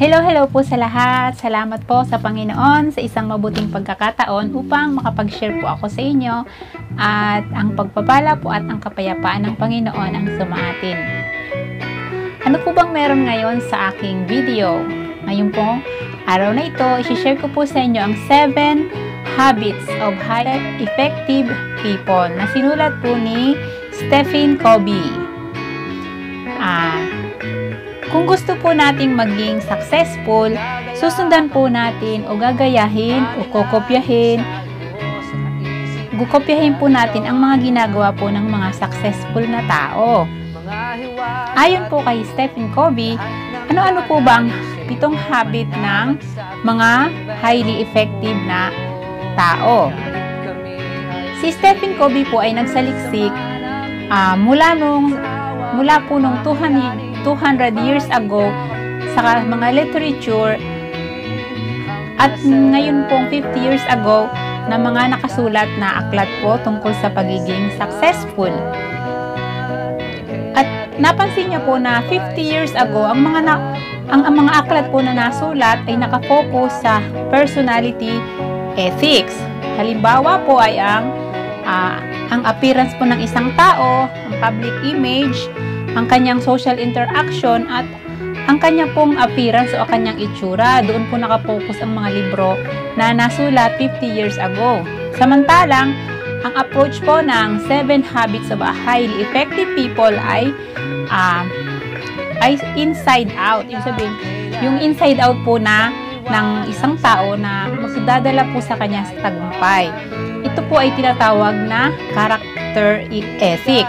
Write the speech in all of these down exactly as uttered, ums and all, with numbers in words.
Hello, hello po sa lahat. Salamat po sa Panginoon sa isang mabuting pagkakataon upang makapag-share po ako sa inyo at ang pagpapala po at ang kapayapaan ng Panginoon ang sumaatin. Ano po bang meron ngayon sa aking video? Ngayon po, araw na ito, isi-share ko po sa inyo ang seven Habits of Highly Effective People na sinulat po ni Stephen Covey. Ah, Kung gusto po nating maging successful, susundan po natin o gagayahin o kokopyahin, gukopyahin po natin ang mga ginagawa po ng mga successful na tao. Ayon po kay Stephen Covey, ano-ano po ba ang pitong habit ng mga highly effective na tao? Si Stephen Covey po ay nagsaliksik uh, mula nung mula po nung two hundred years ago sa mga literature at ngayon pong fifty years ago na mga nakasulat na aklat po tungkol sa pagiging successful. At napansin niyo po na fifty years ago ang mga na, ang, ang mga aklat po na nasulat ay nakafocus sa personality ethics. Halimbawa po ay ang uh, ang appearance po ng isang tao, ang public image, ang kanyang social interaction at ang kanyang pong appearance o kanyang itsura. Doon po nakapokus ang mga libro na nasulat fifty years ago. Samantalang, ang approach po ng seven Habits of a Highly Effective People ay uh, ay inside out. Yung sabihin, yung inside out po na ng isang tao na magdadala po sa kanya sa tagumpay. Ito po ay tinatawag na character ethic.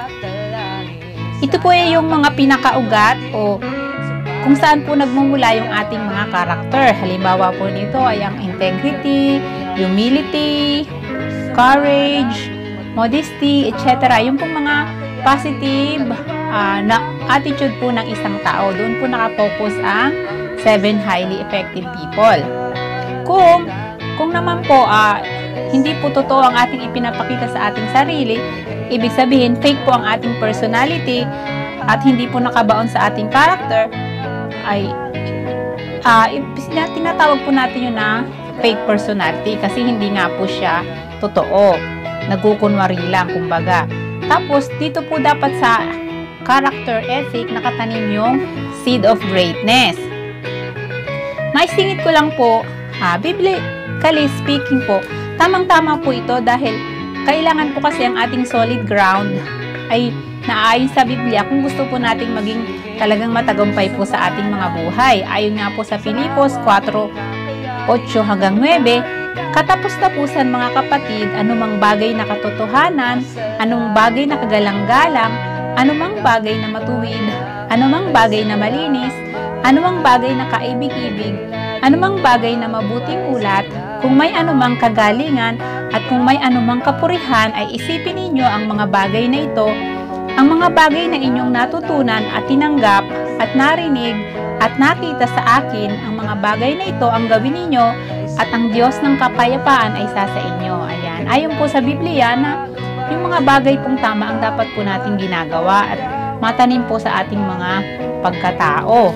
Ito po ay yung mga pinakaugat o kung saan po nagmumula yung ating mga karakter. Halimbawa po nito ay ang integrity, humility, courage, modesty, et cetera. Yung pong mga positive uh, na attitude po ng isang tao. Doon po nakapokus ang seven highly effective people. Kung kung naman po uh, hindi po totoo ang ating ipinapakita sa ating sarili, ibig sabihin, fake po ang ating personality at hindi po nakabaon sa ating character, ay uh, tinatawag po natin yun na fake personality kasi hindi nga po siya totoo. Nagkukunwari lang, kumbaga. Tapos, dito po dapat sa character ethic nakatanim yung seed of greatness. Maisingit ko lang po, uh, biblically speaking po, tamang-tama po ito dahil kailangan po kasi ang ating solid ground ay naayon sa Biblia kung gusto po nating maging talagang matagumpay po sa ating mga buhay. Ayon nga po sa Filipos four eight hanggang nine, katapos-tapusan mga kapatid, anumang bagay na katotohanan, anumang bagay na kagalang-galang, anumang bagay na matuwid, anumang bagay na malinis, anumang bagay na kaibig-ibig, anumang bagay na mabuting ulat, kung may anumang kagalingan at kung may anumang kapurihan ay isipin ninyo ang mga bagay na ito, ang mga bagay na inyong natutunan at tinanggap at narinig at nakita sa akin, ang mga bagay na ito ang gawin ninyo at ang Diyos ng kapayapaan ay sa sa inyo. Ayan. Ayon po sa Biblia na yung mga bagay pong tama ang dapat po natin ginagawa at matanim po sa ating mga pagkatao.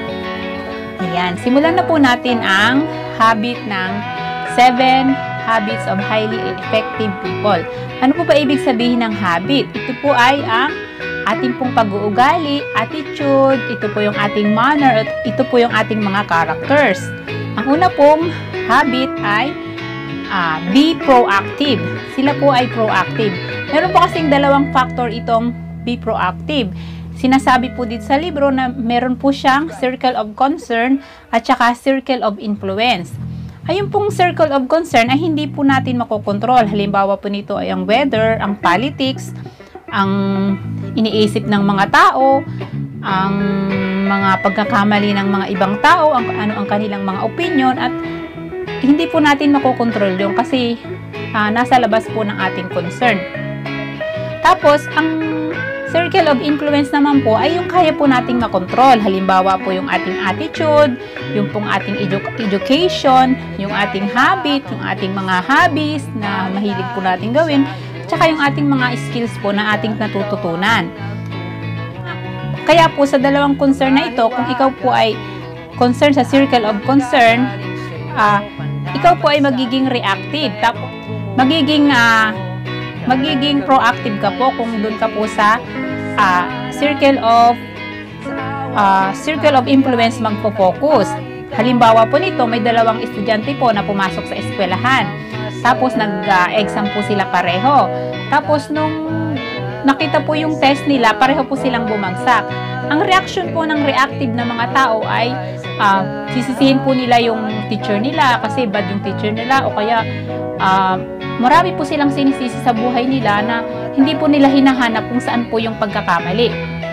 Ayan. Simulan na po natin ang habit ng seven Habits of Highly Effective People. Ano po ba ibig sabihin ng habit? Ito po ay ang ating pong pag-uugali, attitude, ito po yung ating manner, at ito po yung ating mga characters. Ang una pong habit ay uh, be proactive. Sila po ay proactive. Meron po kasing dalawang factor itong be proactive. Sinasabi po dito sa libro na meron po siyang circle of concern at saka circle of influence. Ayun pong circle of concern ay hindi po natin makokontrol. Halimbawa po nito ay ang weather, ang politics, ang iniisip ng mga tao, ang mga pagkakamali ng mga ibang tao, ang, ano ang kanilang mga opinion, at hindi po natin makokontrol yun kasi uh, nasa labas po ng ating concern. Tapos, ang circle of influence naman po ay yung kaya po nating makontrol. Halimbawa po yung ating attitude, yung pong ating edu education, yung ating habit, yung ating mga hobbies na mahilig po nating gawin, tsaka yung ating mga skills po na ating natututunan. Kaya po sa dalawang concern na ito, kung ikaw po ay concern, sa circle of concern, uh, ikaw po ay magiging reactive. Tapos, magiging, uh, magiging proactive ka po kung doon ka po sa uh, circle of uh, circle of influence magpo-focus. Halimbawa po nito, may dalawang estudyante po na pumasok sa eskwelahan. Tapos, nag-exam uh, po sila pareho. Tapos, nung nakita po yung test nila, pareho po silang bumagsak. Ang reaction po ng reactive na mga tao ay uh, sisisihin po nila yung teacher nila kasi bad yung teacher nila o kaya uh, marami po silang sinisisi sa buhay nila na hindi po nila hinahanap kung saan po yung pagkakamali.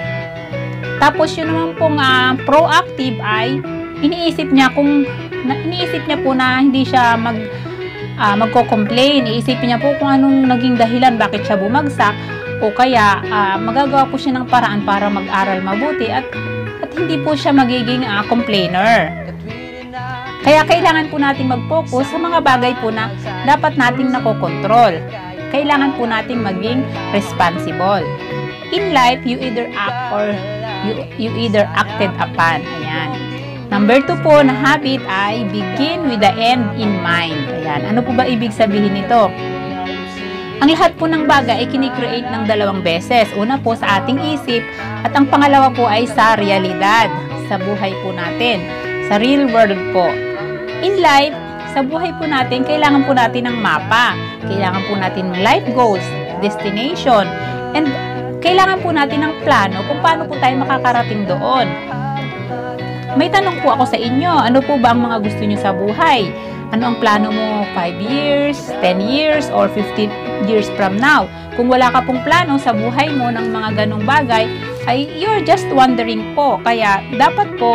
Tapos yun naman pong uh, proactive ay iniisip niya kung na, iniisip niya po na hindi siya mag uh, magko-complain. Iisipin niya po kung anong naging dahilan bakit siya bumagsak. O kaya, uh, magagawa po siya ng paraan para mag-aral mabuti at, at hindi po siya magiging uh, complainer. Kaya kailangan po natin mag-focus sa mga bagay po na dapat nating nakokontrol. Kailangan po nating maging responsible. In life, you either act or you, you either acted upon. Ayan. Number two po na habit ay begin with the end in mind. Ayan. Ano po ba ibig sabihin nito? Ang lahat po ng bagay ay kinikreate ng dalawang beses. Una po sa ating isip at ang pangalawa po ay sa realidad, sa buhay po natin, sa real world po. In life, sa buhay po natin, kailangan po natin ng mapa. Kailangan po natin ng life goals, destination, and kailangan po natin ng plano kung paano po tayo makakarating doon. May tanong po ako sa inyo, ano po ba ang mga gusto nyo sa buhay? Ano ang plano mo five years, ten years, or fifteen years from now? Kung wala ka pong plano sa buhay mo ng mga ganong bagay, ay you're just wondering po. Kaya dapat po,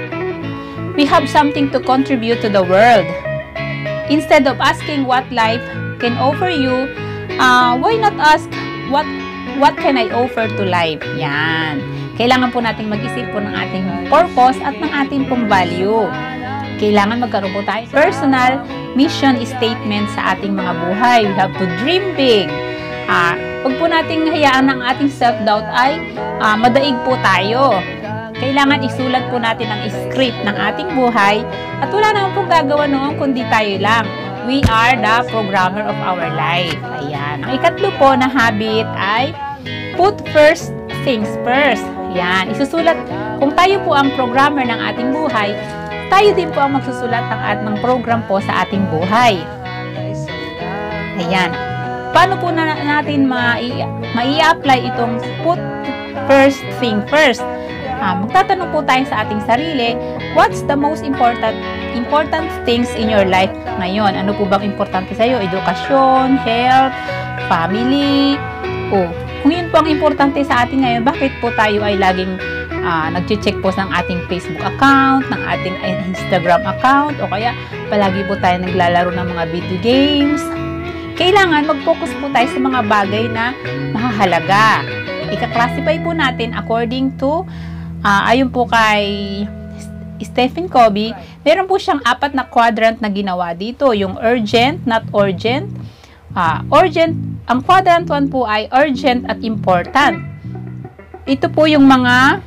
we have something to contribute to the world. Instead of asking what life can offer you, uh, why not ask what what can I offer to life? Yan. Kailangan po nating mag-isip po ng ating purpose at ng ating pong value. Kailangan magkaroon po tayo personal mission statement sa ating mga buhay. We have to dream big. Uh, Huwag po nating hayaan ang ating self-doubt ay uh, madaig po tayo. Kailangan isulat po natin ang script ng ating buhay at wala naman pong gagawa noon kundi tayo lang. We are the programmer of our life. Ayan. Ang ikatlo po na habit ay put first things first. Ayan. Isusulat, kung tayo po ang programmer ng ating buhay, tayo din po ang magsusulat ng at ng program po sa ating buhay. Ayan. Paano po na natin mai-apply itong put first thing first? Ah, magtatanong po tayo sa ating sarili, what's the most important important things in your life ngayon? Ano po bang importante sa iyo? Edukasyon, health, family? O, kung yun po ang importante sa atin ngayon, bakit po tayo ay laging Uh, nag-check po ng ating Facebook account, ng ating Instagram account, o kaya palagi po tayo naglalaro ng mga video games. Kailangan mag-focus po tayo sa mga bagay na mahahalaga. Ika-classify po natin according to, uh, ayon po kay Stephen Covey, meron po siyang apat na quadrant na ginawa dito. Yung urgent, not urgent. Uh, urgent, ang quadrant one po ay urgent at important. Ito po yung mga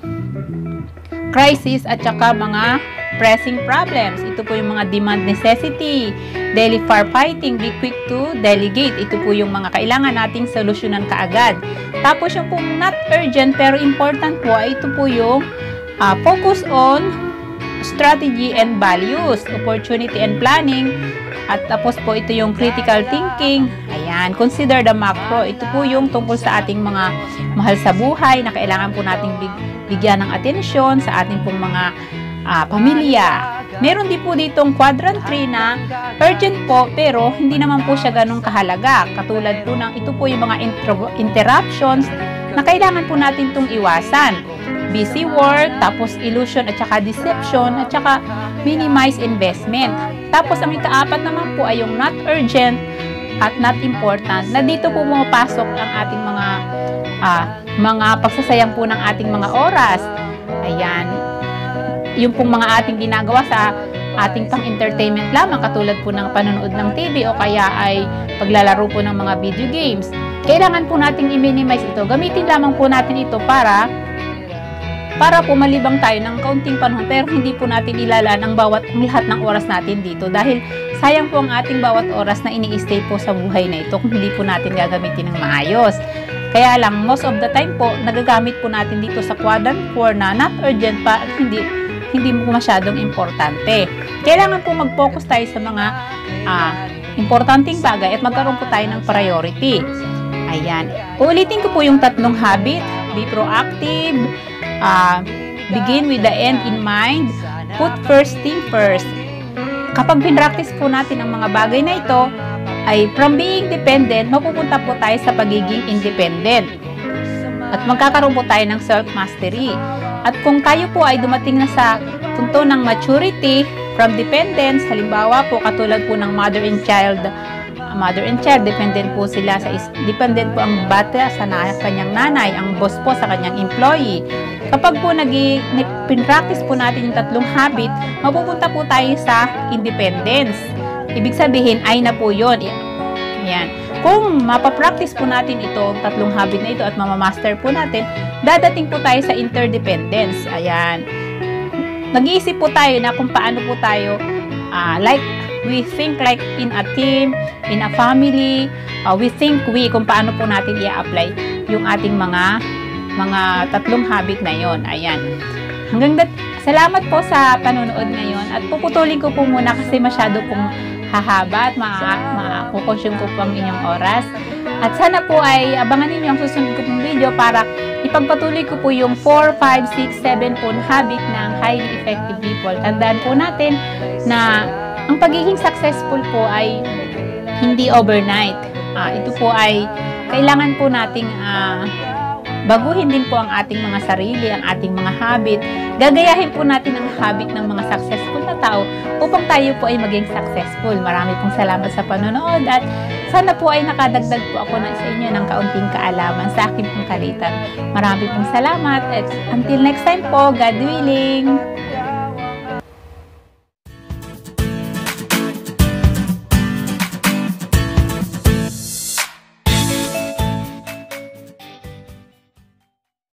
crisis at saka mga pressing problems. Ito po yung mga demand necessity, daily firefighting, be quick to delegate. Ito po yung mga kailangan nating solusyonan kaagad. Tapos yung pong not urgent pero important po, ito po yung uh, focus on strategy and values, opportunity and planning. At tapos po ito yung critical thinking. Ayan, consider the macro. Ito po yung tungkol sa ating mga mahal sa buhay na kailangan po nating big bigyan ng atensyon sa ating pong mga uh, pamilya. Meron din po ditong quadrant three na urgent po pero hindi naman po siya ganun kahalaga. Katulad po ng ito po yung mga interruptions na kailangan po natin itong iwasan. Busy work, tapos illusion at saka deception at saka minimize investment. Tapos ang ikaapat naman po ay yung not urgent at not important na dito po pumapasok ang ating mga uh, mga pagsasayang po ng ating mga oras. Ayan. Yung pong mga ating ginagawa sa ating pang-entertainment lamang katulad po ng panonood ng T V o kaya ay paglalaro po ng mga video games. Kailangan po nating i-minimize ito. Gamitin lamang po natin ito para para po malibang tayo ng kaunting panahon pero hindi po natin ilalaan ang bawat ang lahat ng oras natin dito dahil sayang po ang ating bawat oras na ini-stay po sa buhay na ito kung hindi po natin gagamitin ng maayos. Kaya lang, most of the time po, nagagamit po natin dito sa quadrant four na not urgent pa at hindi, hindi po masyadong importante. Kailangan po mag-focus tayo sa mga uh, importanteng bagay at magkaroon po tayo ng priority. Ayan. Uulitin ko po yung tatlong habit. Be proactive, uh, begin with the end in mind, put first thing first. Kapag pinractice po natin ang mga bagay na ito, ay from being dependent, mapupunta po tayo sa pagiging independent. At magkakaroon po tayo ng self-mastery. At kung tayo po ay dumating na sa punto ng maturity, from dependence, halimbawa po katulad po ng mother and child, mother and child, dependent po sila sa, dependent po ang bata sa na, kanyang nanay, ang boss po sa kanyang employee. Kapag po nag-practice po natin yung tatlong habit, mapupunta po tayo sa independence. Ibig sabihin, ay na po yun. Ayan. Kung mapapractice po natin ito, tatlong habit na ito at mamamaster po natin, dadating po tayo sa interdependence. Ayan. Nag-iisip po tayo na kung paano po tayo, uh, like, we think like in a team, in a family, uh, we think we, kung paano po natin i-apply yung ating mga, mga tatlong habit na yon. Ayan. Hanggang dat, salamat po sa panonood ngayon at puputulin ko po muna kasi masyado pong hahaba at ma-consume ko po ang inyong oras. At sana po ay abangan ninyo ang susunod ko pong video para ipagpatuloy ko po yung four, five, six, seven po habit ng highly effective people. Tandaan po natin na ang pagiging successful po ay hindi overnight. Uh, ito po ay kailangan po nating uh, baguhin din po ang ating mga sarili, ang ating mga habit. Gagayahin po natin ang habit ng mga successful na tao upang tayo po ay maging successful. Marami pong salamat sa panonood at sana po ay nakadagdag po ako na sa inyo ng kaunting kaalaman sa aking pong kalitan. Marami pong salamat at until next time po, God willing!